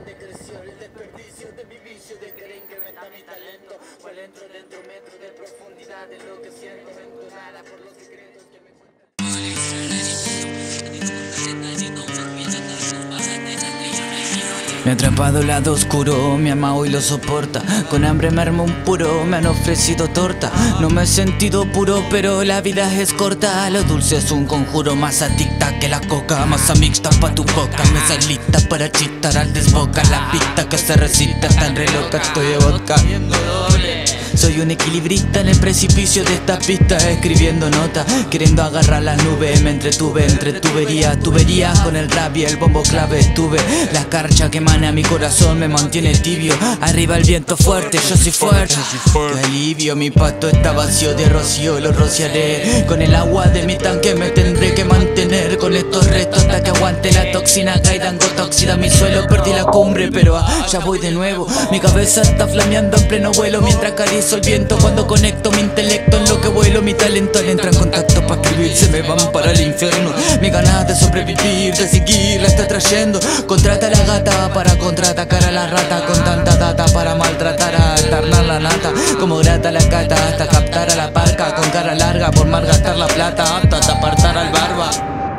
de creación, el desperdicio de mi vicio de querer incrementar mi talento. Pues dentro metro de profundidad de lo que siento, entonada por los secretos que me cuentan. Me ha atrapado el lado oscuro, mi ama hoy lo soporta. Con hambre me armo un puro, me han ofrecido torta. No me he sentido puro, pero la vida es corta. Lo dulce es un conjuro, más adicta que la coca. Masa mixta pa' tu boca, mesa lista para chistar al desboca. La pista que se recita tan re loca, estoy de vodka. Soy un equilibrista en el precipicio de esta pista, escribiendo notas, queriendo agarrar las nubes. Me entretuve entre tuberías con el rap y el bombo clave estuve. La escarcha que emana mi corazón me mantiene tibio. Arriba el viento fuerte, yo soy fuerte. Qué alivio, mi pasto está vacío de rocío, lo rociaré. Con el agua de mi tanque me tendré que mantener. Con estos restos hasta que aguante la toxina. Caigan gota oxida mi suelo, perdí la cumbre, pero ya voy de nuevo. Mi cabeza está flameando en pleno vuelo mientras acaricio el viento. Cuando conecto mi intelecto en lo que vuelo, mi talento al entrar en contacto para escribir, se me van para el infierno. Mi ganas de sobrevivir, de seguir, la está trayendo. Contrata a la gata para contraatacar a la rata. Con tanta data para maltratar a alternar la nata. Como grata la cata hasta captar a la parca. Con cara larga por malgastar la plata, apta hasta apartar al barba.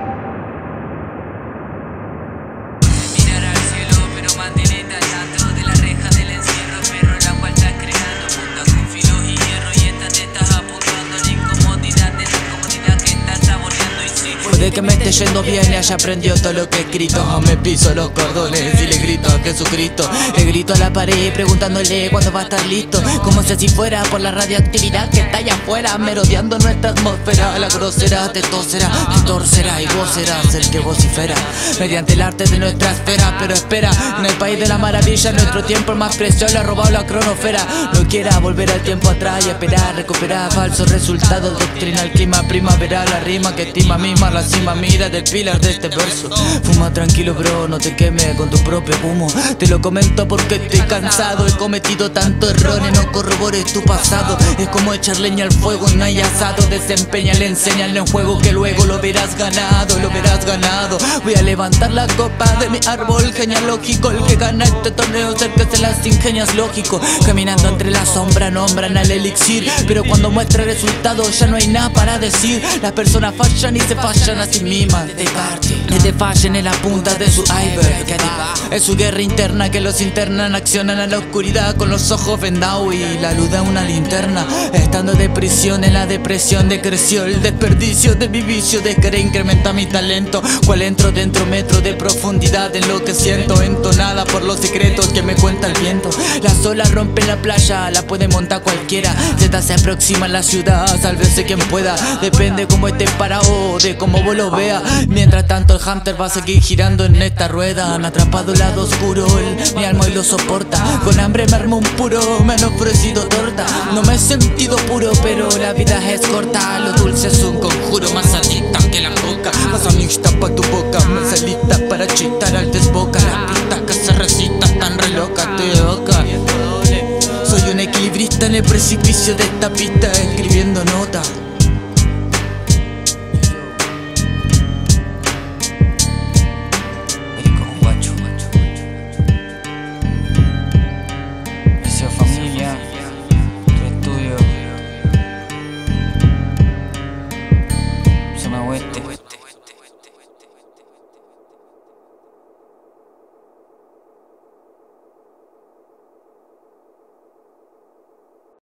Mirar al cielo pero mantenerte al tanto de la reja del encierro. Pero el agua está creando puntas con filo y hierro. Y esta te estás apuntando a la incomodidad de la comodidad que estás saboreando. Y sí, puede que me esté yendo bien y haya aprendido todo lo que he escrito. Me piso los cordones y le grito a Jesucristo. Le grito a la pared preguntándole cuándo va a estar listo. Como si así fuera por la radioactividad que está allá afuera, merodeando nuestra atmósfera. La grosera te toserá, te torcerá y vos serás el que vocifera mediante el arte de nuestra esfera. Pero espera, en el país de la maravilla nuestro tiempo es más precioso, le ha robado la cronofera. No quiera volver al tiempo atrás y esperar, recuperar falsos resultados. Doctrina al clima primaveral, la rima que estima misma la cima. Mira del pilar de este verso. Fuma tranquilo bro, no te quemes con tu propio humo. Te lo comento porque estoy cansado. He cometido tantos errores, no corrobores tu pasado. Es como echar leña al fuego, no hay asado. Desempeñale, enséñale un juego que luego lo verás ganado, lo verás ganado. Voy a levantar la copa de mi árbol genealógico. El que gana este torneo es el que se las ingenias lógico. Caminando entre la sombra nombran al elixir, pero cuando muestra el resultado ya no hay nada para decir. Las personas fallan y se fallan a sí mismas. Desde fallen en la punta de su iceberg. Es su guerra interna que los internan, accionan a la oscuridad con los ojos vendados y la luz da una linterna. Estando de prisión en la depresión decreció el desperdicio de mi vicio de querer incrementar mi talento. Cual entro dentro metro de profundidad en lo que siento, entonada por los secretos que me cuenta el viento. Las olas rompen la playa, la puede montar cualquiera. Z se aproxima a la ciudad, sálvese quien pueda. Depende cómo esté parado, de cómo vos lo veas. Mientras tanto el hamster va a seguir girando en esta rueda. Me ha atrapado el lado oscuro, mi alma hoy lo soporta. Con hambre me armo un puro, me han ofrecido torta. No me he sentido puro, pero la vida es corta. Lo dulce es un conjuro, más adicta que la coca. Más amixta pa' tu boca, más lista para chistar al desboca. La pista que se recita tan re loca, te boca. Soy un equilibrista en el precipicio de esta pista, escribiendo notas.